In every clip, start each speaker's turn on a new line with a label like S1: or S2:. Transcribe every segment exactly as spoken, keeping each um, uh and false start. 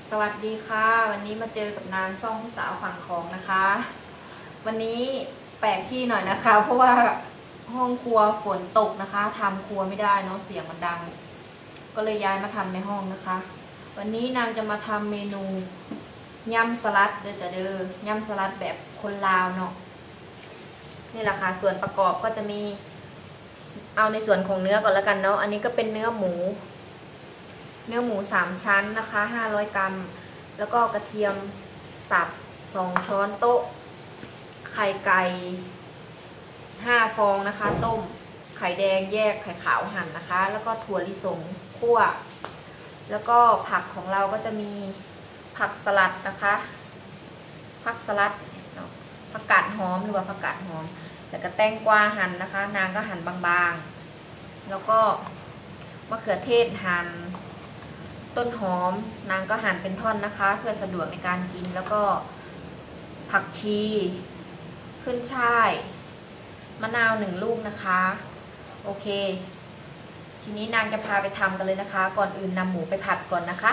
S1: สวัสดีค่ะวันนี้มาเจอกับนางซ่องพี่สาวฝั่งของนะคะ วันนี้แปลกที่หน่อยนะคะเพราะว่าห้องครัวฝนตกนะคะทำครัวไม่ได้เนาะเสียงมันดังก็เลยย้ายมาทำในห้องนะคะ วันนี้นางจะมาทำเมนูยำสลัดเด้อจะเด้อยำสลัดแบบคนลาวเนาะนี่แหละค่ะส่วนประกอบก็จะมีเอาในส่วนของเนื้อก่อนแล้วกันเนาะอันนี้ก็เป็นเนื้อหมูเนื้อหมูสามชั้นนะคะห้าร้อยกรัมแล้วก็กระเทียมสับสองช้อนโต๊ะไข่ไก่ห้าฟองนะคะต้มไข่แดงแยกไข่ขาวหั่นนะคะแล้วก็ถั่วลิสงคั่วแล้วก็ผักของเราก็จะมีผักสลัดนะคะผักสลัดผักกาดหอมหรือว่าผักกาดหอมแล้วก็แตงกวาหั่นนะคะนางก็หั่นบางๆแล้วก็มะเขือเทศหั่นต้นหอมนางก็หั่นเป็นท่อนนะคะเพื่อสะดวกในการกินแล้วก็ผักชีขึ้นช่ายมะนาวหนึ่งลูกนะคะโอเคทีนี้นางจะพาไปทำกันเลยนะคะก่อนอื่นนำหมูไปผัดก่อนนะคะ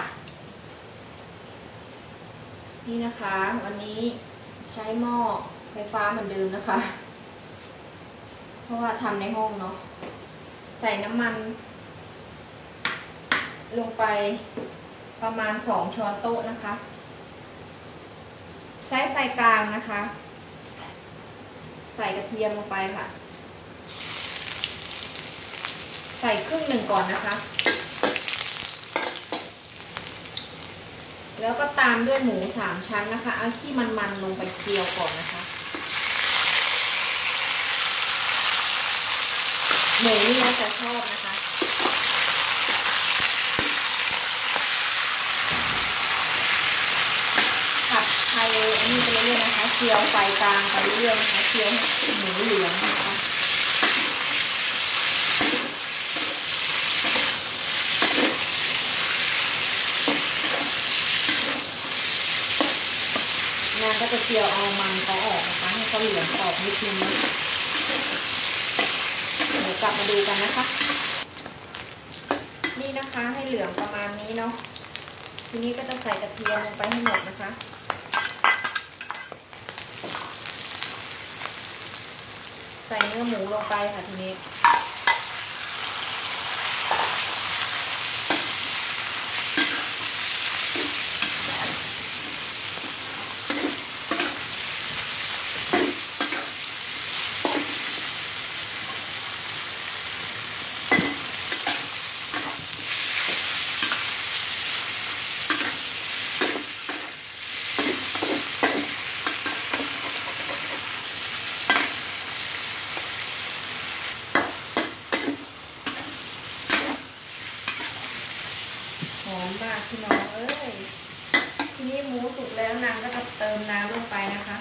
S1: นี่นะคะวันนี้ใช้หม้อไฟฟ้าเหมือนเดิมนะคะเพราะว่าทำในห้องเนาะใส่น้ำมันลงไปประมาณสองช้อนโต๊ะนะคะใช้ไฟกลางนะคะใส่กระเทียมลงไปค่ะใส่ครึ่งหนึ่งก่อนนะคะแล้วก็ตามด้วยหมูสามชั้นนะคะเอาที่มันๆลงไปเคี่ยวก่อนนะคะหมูนี่เราจะชอบนะคะไทยอันนี้ไปเรื่อยๆนะคะเคี่ยวไฟกลางไปเรื่อยๆนะคะเคี่ยวหมูเหลืองนะคะนางก็จะเคี่ยวเอามันเขาออกนะคะให้เขาเหลืองออกนิดนึงนะเดี๋ยวกลับมาดูกันนะคะนี่นะคะให้เหลืองประมาณนี้เนาะทีนี้ก็จะใส่กระเทียมลงไปให้หมดนะคะใส่เนื้อหมูลงไปค่ะทีนี้หอมมากพี่น้องเอ้ยทีนี้หมูสุกแล้วนางก็จะเติมน้ำลงไปนะคะ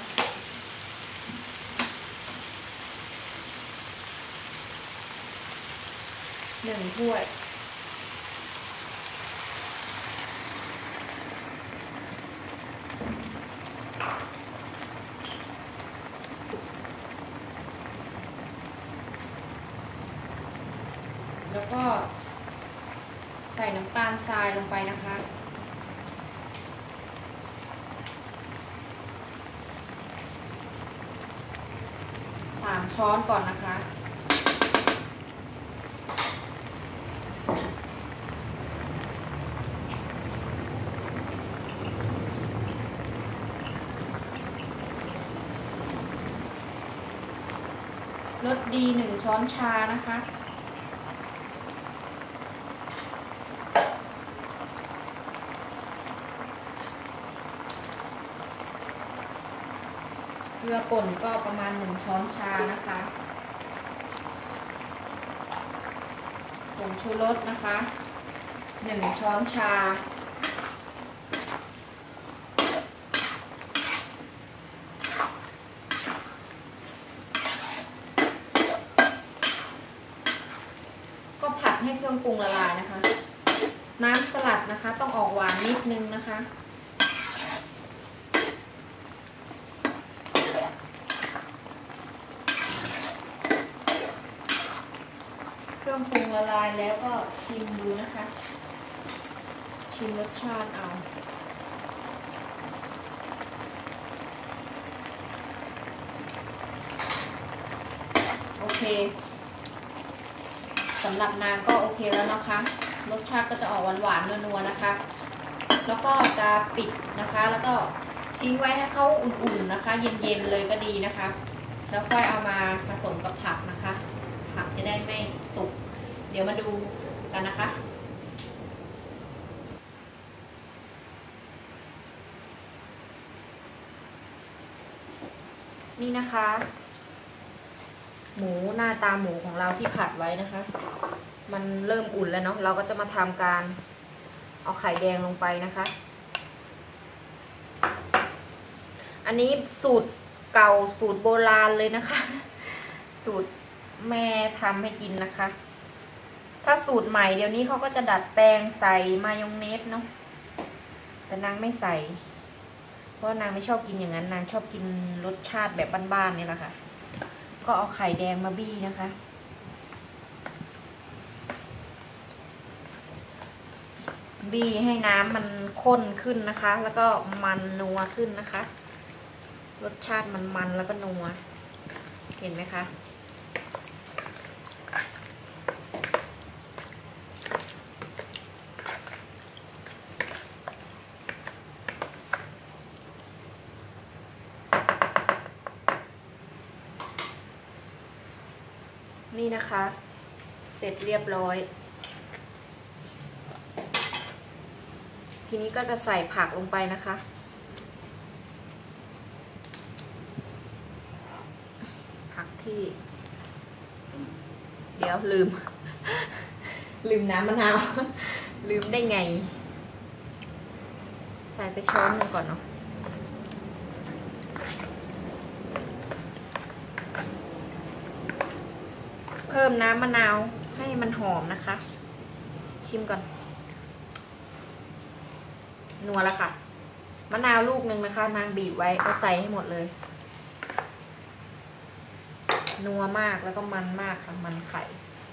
S1: หนึ่งถ้วยแล้วก็ใส่น้ำตาลทรายลงไปนะคะสามช้อนก่อนนะคะรสดีหนึ่งช้อนชานะคะเกลือป่นก็ประมาณหนึ่งช้อนชานะคะผงชูรสนะคะหนึ่งช้อนชาก็ผัดให้เครื่องปรุงละลายนะคะน้ำสลัดนะคะต้องออกหวานนิดนึงนะคะเครื่องปรุงละลายแล้วก็ชิมดูนะคะชิมรสชาติเอา สสำหรับนางก็โอเคแล้วนะคะรสชาติก็จะออกหวานๆนัวๆนะคะแล้วก็จะปิดนะคะ แล้วก็ทิ้งไว้ให้เขาอุ่นๆนะคะเย็นๆเลยก็ดีนะคะแล้วค่อยเอามาผสมกับผักนะคะผักจะได้ไม่สุกเดี๋ยวมาดูกันนะคะนี่นะคะหมูหน้าตาหมูของเราที่ผัดไว้นะคะมันเริ่มอุ่นแล้วเนาะเราก็จะมาทำการเอาไข่แดงลงไปนะคะอันนี้สูตรเก่าสูตรโบราณเลยนะคะสูตรแม่ทำให้กินนะคะถ้าสูตรใหม่เดี๋ยวนี้เขาก็จะดัดแปลงใส่มายองเนสเนาะแต่นางไม่ใส่เพราะนางไม่ชอบกินอย่างนั้นนางชอบกินรสชาติแบบบ้านๆนี่แหละค่ะก็เอาไข่แดงมาบี้นะคะบี้ให้น้ำมันข้นขึ้นนะคะแล้วก็มันนัวขึ้นนะคะรสชาติมันมันแล้วก็นัวเห็นไหมคะนี่นะคะเสร็จเรียบร้อยทีนี้ก็จะใส่ผักลงไปนะคะผักที่เดี๋ยวลืม ลืมน้ำมะนาว ลืมได้ไงใส่ไปช้อนหนึ่งก่อนเนาะเพิ่มน้ำมะนาวให้มันหอมนะคะชิมก่อนนัวแล้วค่ะมะนาวลูกหนึ่งนะคะนางบีบไว้ก็ใส่ให้หมดเลยนัวมากแล้วก็มันมากค่ะมันไข่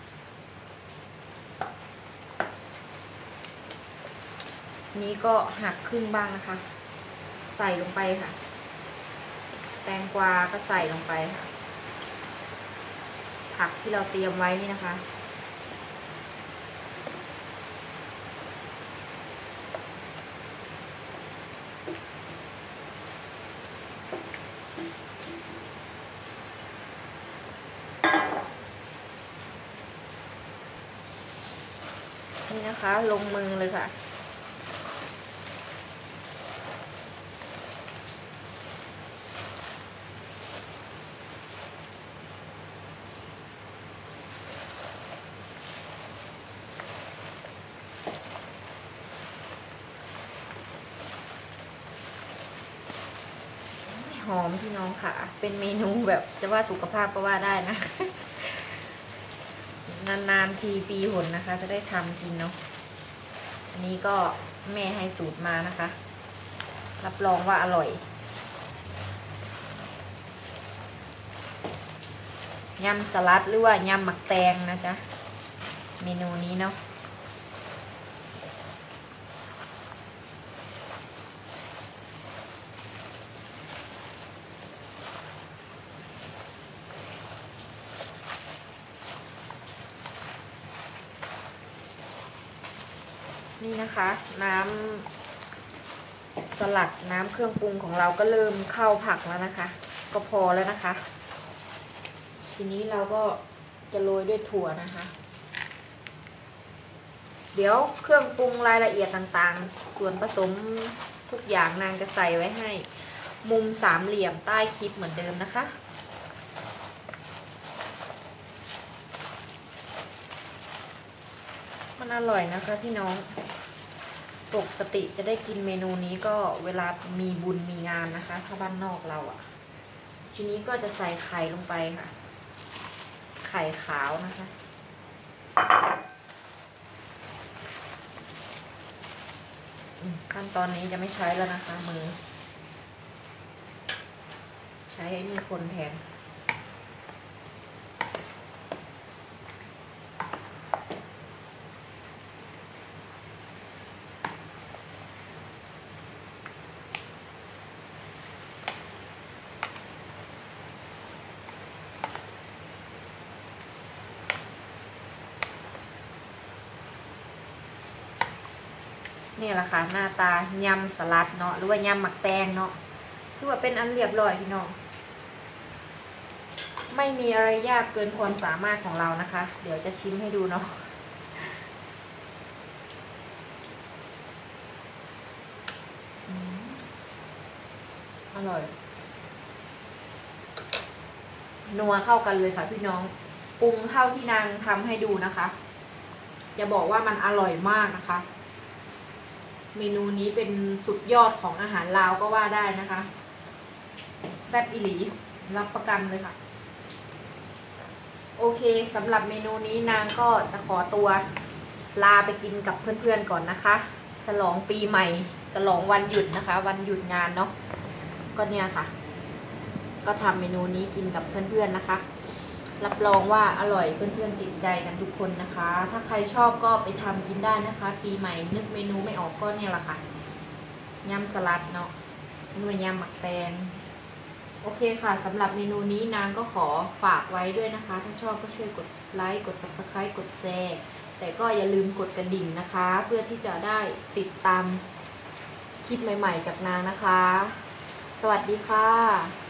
S1: นี้ก็หักครึ่งบ้างนะคะใส่ลงไปค่ะแตงกวาก็ใส่ลงไปค่ะผักที่เราเตรียมไว้นี่นะคะนี่นะคะลงมือเลยค่ะหอมพี่น้องค่ะเป็นเมนูแบบจะว่าสุขภาพก็ว่าได้นะ นานๆทีปีหนนะคะจะได้ทำกินเนาะอันนี้ก็แม่ให้สูตรมานะคะรับรองว่าอร่อยยำสลัดหรือว่ายำหมักแตงนะจ๊ะเมนูนี้เนาะนี่นะคะน้ำสลัดน้ำเครื่องปรุงของเราก็เริ่มเข้าผักแล้วนะคะก็พอแล้วนะคะทีนี้เราก็จะโรยด้วยถั่วนะคะเดี๋ยวเครื่องปรุงรายละเอียดต่างๆส่วนผสมทุกอย่างนางจะใส่ไว้ให้มุมสามเหลี่ยมใต้คลิปเหมือนเดิมนะคะมันอร่อยนะคะพี่น้องปกติจะได้กินเมนูนี้ก็เวลามีบุญมีงานนะคะถ้าบ้านนอกเราอะ่ะทีนี้ก็จะใส่ไข่ลงไปค่ะไข่ขาวนะคะขั้นตอนนี้จะไม่ใช้แล้วนะคะมือใช้ให้มีคนแทนนี่แหละค่ะหน้าตายำสลัดเนาะหรือว่ายำหมักแตงเนาะคือว่าเป็นอันเรียบร้อยพี่น้องไม่มีอะไรยากเกินความสามารถของเรานะคะ เดี๋ยวจะชิมให้ดูเนาะอร่อยนัวเข้ากันเลยค่ะพี่น้องปรุงเท่าที่นางทำให้ดูนะคะจะบอกว่ามันอร่อยมากนะคะเมนูนี้เป็นสุดยอดของอาหารลาวก็ว่าได้นะคะแซ่บอีหลีรับประกันเลยค่ะโอเคสำหรับเมนูนี้นางก็จะขอตัวลาไปกินกับเพื่อนๆก่อนนะคะฉลองปีใหม่ฉลองวันหยุดนะคะวันหยุดงานเนาะก็เนี่ยค่ะก็ทำเมนูนี้กินกับเพื่อนๆนะคะรับรองว่าอร่อยเพื่อนๆติดใจกันทุกคนนะคะถ้าใครชอบก็ไปทำกินได้นะคะปีใหม่นึกเมนูไม่ออกก็เนี่ยแหละค่ะยำสลัดเนาะหน่วยยำหมักแตงโอเคค่ะสำหรับเมนูนี้นางก็ขอฝากไว้ด้วยนะคะถ้าชอบก็ช่วยกดไลค์กด ซับสไครบ์ กดแชร์แต่ก็อย่าลืมกดกระดิ่งนะคะเพื่อที่จะได้ติดตามคลิปใหม่ๆจากนางนะคะสวัสดีค่ะ